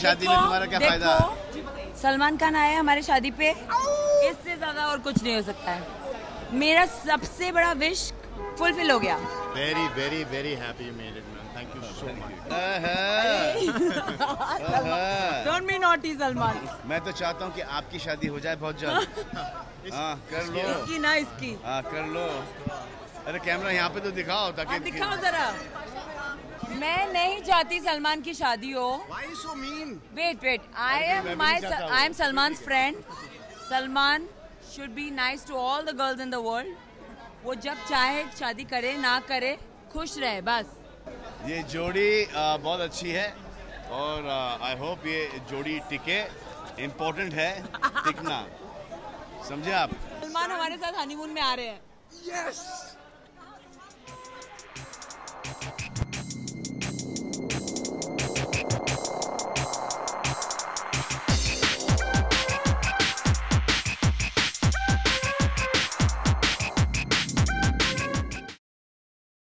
शादी में तुम्हारा क्या फायदा? सलमान खान आया हमारे शादी पे, इससे ज्यादा और कुछ नहीं हो सकता है। मेरा सबसे बड़ा विश फुलफिल हो गया। Very very very happy you made it man, thank you so much. Don't be naughty Salman. मैं तो चाहता हूँ कि आपकी शादी हो जाए बहुत जल्द। हाँ कर लो। इसकी ना इसकी। हाँ कर लो। अरे कैमरा यहाँ पे तो दिखाओ ताकि दिखाओ जरा। मैं नहीं चाहती सलमान की शादी हो। Why so mean? Wait. I am Salman's friend. Salman should be nice to all the girls in the world. वो जब चाहे शादी करे ना करे, खुश रहे बस। ये जोड़ी बहुत अच्छी है और आई होप ये जोड़ी टिके। इम्पोर्टेंट है टिकना, समझे आप? सलमान हमारे साथ हनीमून में आ रहे हैं। Yes!